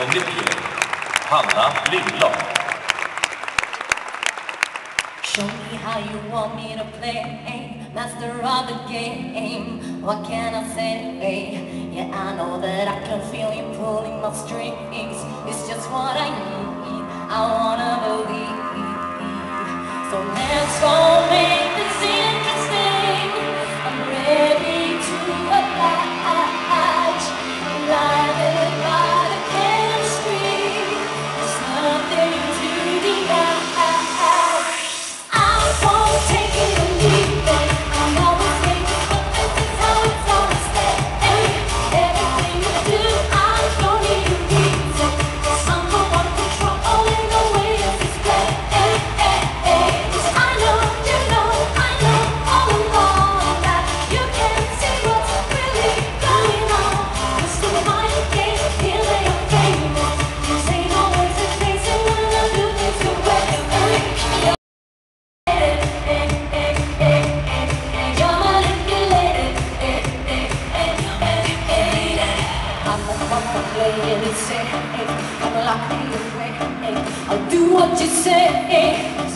nummer 9, Hanna Lindblad. Show me how you want me to play, master of the game. What can I say? Yeah, I know that I can feel you pulling my strings. It's just what I need, I wanna believe. So let's go make this interesting. I'm ready to oblige, blinded by the chemistry. There's nothing to deny. I'll do what you say.